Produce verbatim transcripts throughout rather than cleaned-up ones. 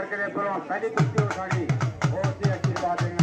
के लिए पहली कुश्ती उठाई, बहुत ही अच्छी बात है।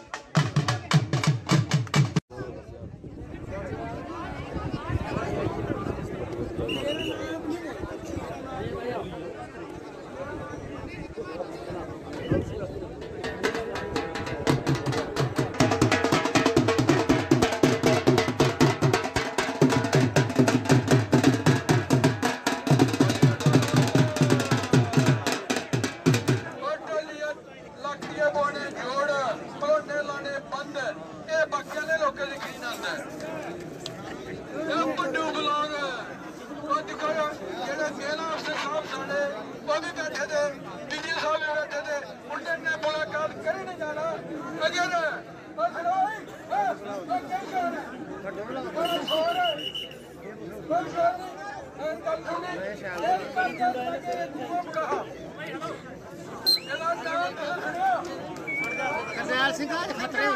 करनाल सिंह आज खतरे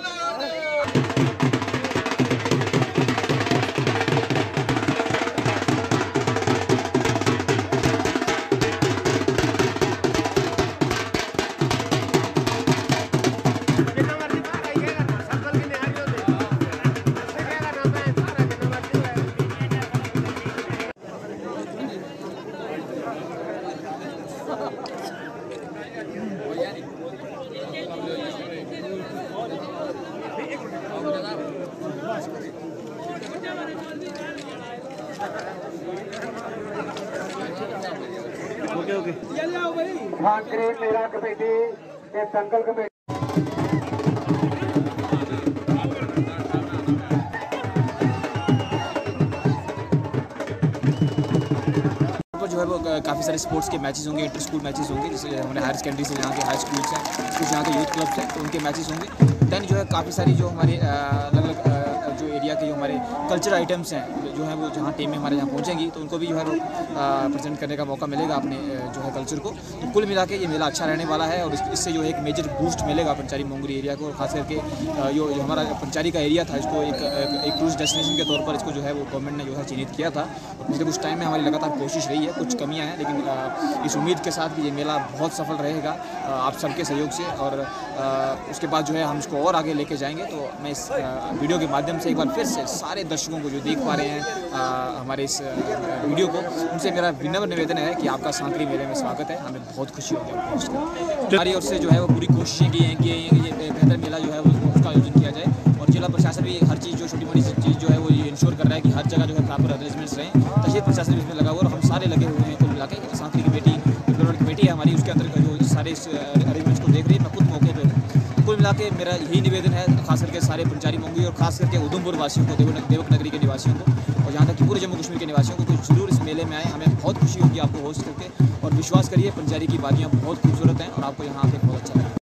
ओके ओके भांकरी मेरा कमेटी के दंगल कमेटी जो है वो काफ़ी सारे स्पोर्ट्स के मैचेस होंगे, इंटर स्कूल मैचेस होंगे, जैसे हमारे हायर सेकेंडरी से यहाँ के हाई स्कूल्स हैं, कुछ यहाँ के यूथ क्लब्स हैं, तो उनके मैचेस होंगे। दैन जो है काफ़ी सारी जो हमारे अलग अलग जो एरिया के जो हमारे कल्चर आइटम्स हैं जो है वो जहाँ टीमें हमारे यहाँ पहुँचेंगी तो उनको भी जो है वो प्रेजेंट करने का मौका मिलेगा अपने जो है कल्चर को। तो कुल मिला के ये मेला अच्छा रहने वाला है और इससे जो है एक मेजर बूस्ट मिलेगा पंचारी मोंगरी एरिया को, और खास करके जो जो हमारा पंचारी का एरिया था इसको एक एक टूरिस्ट डेस्टिनेशन के तौर पर इसको जो है वो गवर्नमेंट ने जो है चिन्हित किया था। और पिछले कुछ टाइम में हमारी लगातार कोशिश रही है, कुछ कमियाँ हैं, लेकिन इस उम्मीद के साथ कि ये मेला बहुत सफल रहेगा आप सबके सहयोग से, और उसके बाद जो है हम इसको और आगे लेके जाएंगे। तो मैं इस वीडियो के माध्यम से एक बार फिर से सारे दर्शकों को जो देख पा रहे हैं आ, हमारे इस वीडियो को, उनसे मेरा विनम्र निवेदन है कि आपका सांकरी मेले में स्वागत है। हमें बहुत खुशी होगी आपको पहुँचकर। हमारी ओर से जो है वो पूरी कोशिशें की हैं कि ये बेहतर मेला जो है वो उसका आयोजन किया जाए, और जिला प्रशासन भी हर चीज़ जो छोटी मोटी चीज़ जो है वो ये इंश्योर कर रहा है कि हर जगह जो है प्रॉपर अरेंजमेंट्स रहें। तहसील प्रशासन भी इसमें लगा हुआ और हम सारे लगे हुए हैं। कुल मिला के सांकरी कमेटी डेवलपमेंट कमेटी है हमारी, उसके अंदर जो सारे अरेंजमेंट्स को देख रही है। मैं खुद मौके पर हूँ। कुल मिला के मेरा यही निवेदन है खास करके सारे पंचारी मोंगरी और खास करके उधमपुर वासियों को, देवक देवक नगरी के निवासियों को, और यहाँ तक कि पूरे जम्मू कश्मीर के निवासियों को, तो जरूर इस मेले में आए। हमें बहुत खुशी होगी आपको होस्ट करके, और विश्वास करिए पंचारी की वादियाँ बहुत खूबसूरत हैं और आपको यहाँ आके बहुत अच्छा लगेगा।